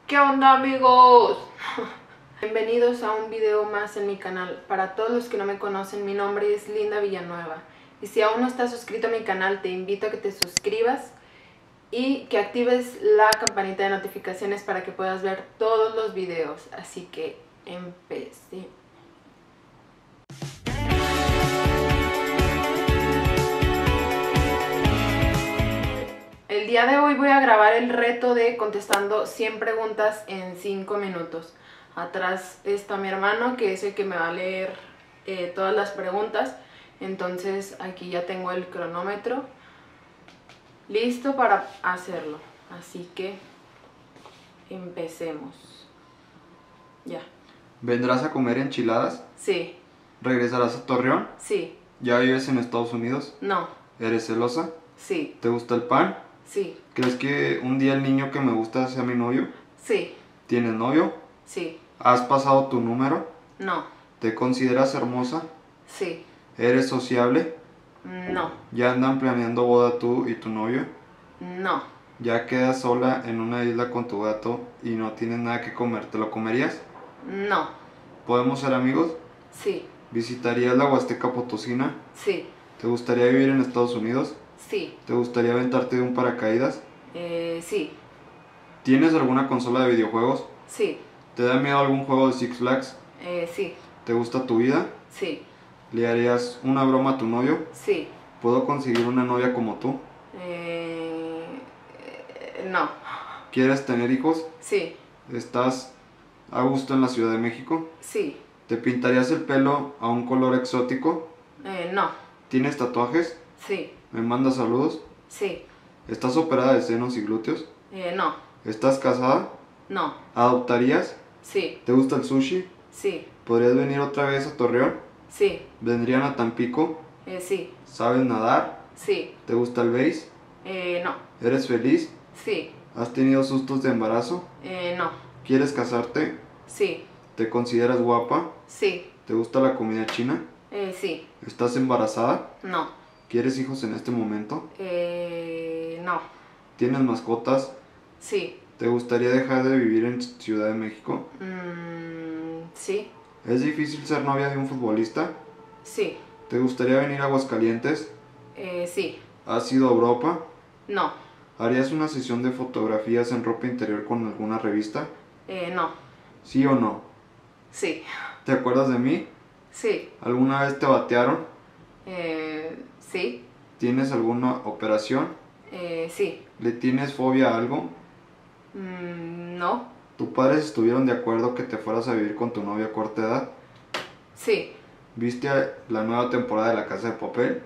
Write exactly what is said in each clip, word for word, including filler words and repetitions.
¿Qué onda, amigos? Bienvenidos a un video más en mi canal. Para todos los que no me conocen, mi nombre es Linda Villanueva. Y si aún no estás suscrito a mi canal, te invito a que te suscribas y que actives la campanita de notificaciones para que puedas ver todos los videos. Así que empecé. El día de hoy voy a grabar el reto de contestando cien preguntas en cinco minutos. Atrás está mi hermano, que es el que me va a leer eh, todas las preguntas. Entonces aquí ya tengo el cronómetro listo para hacerlo. Así que empecemos. Ya. ¿Vendrás a comer enchiladas? Sí. ¿Regresarás a Torreón? Sí. ¿Ya vives en Estados Unidos? No. ¿Eres celosa? Sí. ¿Te gusta el pan? Sí. ¿Crees que un día el niño que me gusta sea mi novio? Sí. ¿Tienes novio? Sí. ¿Has pasado tu número? No. ¿Te consideras hermosa? Sí. ¿Eres sociable? No. ¿Ya andan planeando boda tú y tu novio? No. ¿Ya quedas sola en una isla con tu gato y no tienes nada que comer? ¿Te lo comerías? No. ¿Podemos ser amigos? Sí. ¿Visitarías la Huasteca Potosina? Sí. ¿Te gustaría vivir en Estados Unidos? Sí. ¿Te gustaría aventarte de un paracaídas? Eh, sí. ¿Tienes alguna consola de videojuegos? Sí. ¿Te da miedo algún juego de Six Flags? Eh, sí. ¿Te gusta tu vida? Sí. ¿Le harías una broma a tu novio? Sí. ¿Puedo conseguir una novia como tú? Eh, eh, no. ¿Quieres tener hijos? Sí. ¿Estás a gusto en la Ciudad de México? Sí. ¿Te pintarías el pelo a un color exótico? Eh, no. ¿Tienes tatuajes? Sí. ¿Me mandas saludos? Sí. ¿Estás operada de senos y glúteos? Eh, no. ¿Estás casada? No. ¿Adoptarías? Sí. ¿Te gusta el sushi? Sí. ¿Podrías venir otra vez a Torreón? Sí. ¿Vendrían a Tampico? Eh, sí. ¿Sabes nadar? Sí. ¿Te gusta el béis? Eh, no. ¿Eres feliz? Sí. ¿Has tenido sustos de embarazo? Eh, no. ¿Quieres casarte? Sí. ¿Te consideras guapa? Sí. ¿Te gusta la comida china? Eh, sí. ¿Estás embarazada? No. ¿Quieres hijos en este momento? Eh, no. ¿Tienes mascotas? Sí. ¿Te gustaría dejar de vivir en Ciudad de México? Mm, sí. ¿Es difícil ser novia de un futbolista? Sí. ¿Te gustaría venir a Aguascalientes? Eh, sí. ¿Has ido a Europa? No. ¿Harías una sesión de fotografías en ropa interior con alguna revista? Eh, no. ¿Sí o no? Sí. ¿Te acuerdas de mí? Sí. ¿Alguna vez te batearon? Eh, sí. ¿Tienes alguna operación? Eh, sí. ¿Le tienes fobia a algo? Mm, no. ¿Tus padres estuvieron de acuerdo que te fueras a vivir con tu novia a corta edad? Sí. ¿Viste la nueva temporada de La Casa de Papel?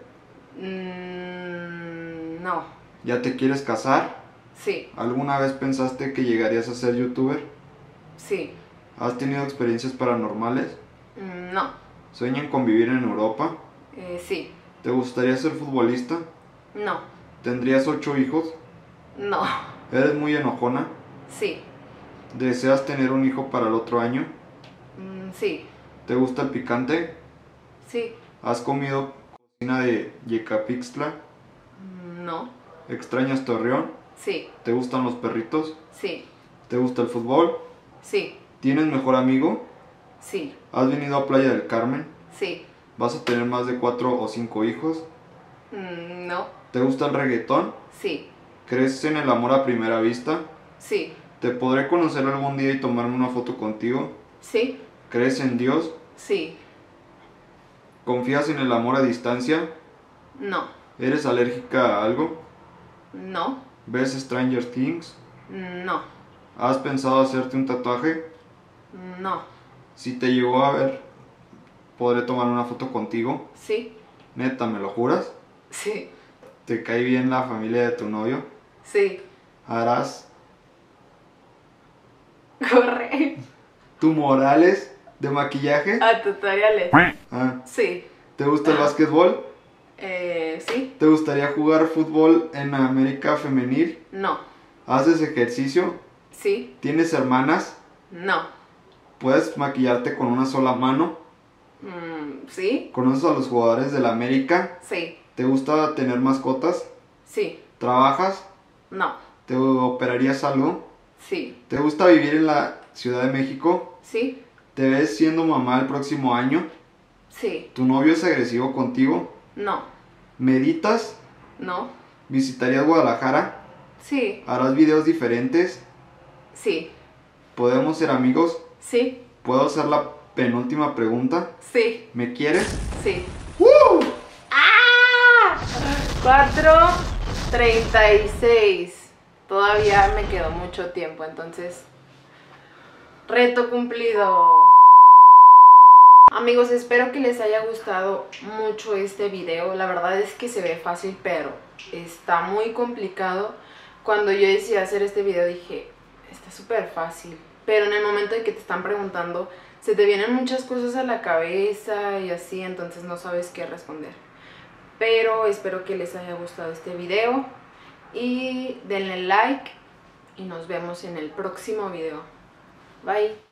Mm, no. ¿Ya te quieres casar? Sí. ¿Alguna vez pensaste que llegarías a ser youtuber? Sí. ¿Has tenido experiencias paranormales? Mm, no. ¿Sueñan con vivir en Europa? Eh, sí. ¿Te gustaría ser futbolista? No. ¿Tendrías ocho hijos? No. ¿Eres muy enojona? Sí. ¿Deseas tener un hijo para el otro año? Mm, sí. ¿Te gusta el picante? Sí. ¿Has comido cocina de Yecapixtla? Mm, no. ¿Extrañas Torreón? Sí. ¿Te gustan los perritos? Sí. ¿Te gusta el fútbol? Sí. ¿Tienes mejor amigo? Sí. ¿Has venido a Playa del Carmen? Sí. ¿Vas a tener más de cuatro o cinco hijos? Mm, no. ¿Te gusta el reggaetón? Sí. ¿Crees en el amor a primera vista? Sí. ¿Te podré conocer algún día y tomarme una foto contigo? Sí. ¿Crees en Dios? Sí. ¿Confías en el amor a distancia? No. ¿Eres alérgica a algo? No. ¿Ves Stranger Things? No. ¿Has pensado hacerte un tatuaje? No. Si te llegó a ver, ¿podré tomar una foto contigo? Sí. Neta, ¿me lo juras? Sí. ¿Te cae bien la familia de tu novio? Sí. ¿Harás Corre. tumorales de maquillaje? A tutoriales. Ah. Sí. ¿Te gusta el básquetbol? Eh, sí. ¿Te gustaría jugar fútbol en América Femenil? No. ¿Haces ejercicio? Sí. ¿Tienes hermanas? No. ¿Puedes maquillarte con una sola mano? Mm, sí. ¿Conoces a los jugadores de la América? Sí. ¿Te gusta tener mascotas? Sí. ¿Trabajas? No. ¿Te operarías algo? Sí. ¿Te gusta vivir en la Ciudad de México? Sí. ¿Te ves siendo mamá el próximo año? Sí. ¿Tu novio es agresivo contigo? No. ¿Meditas? No. ¿Visitarías Guadalajara? Sí. ¿Harás videos diferentes? Sí. ¿Podemos ser amigos? Sí. ¿Puedo hacer la penúltima pregunta? Sí. ¿Me quieres? Sí. ¡Woo! ¡Ah! cuatro treinta y seis. Todavía me quedó mucho tiempo, entonces... Reto cumplido. Amigos, espero que les haya gustado mucho este video. La verdad es que se ve fácil, pero está muy complicado. Cuando yo decidí hacer este video dije, está súper fácil. Pero en el momento en que te están preguntando, se te vienen muchas cosas a la cabeza y así, entonces no sabes qué responder. Pero espero que les haya gustado este video. Y denle like y nos vemos en el próximo video. Bye.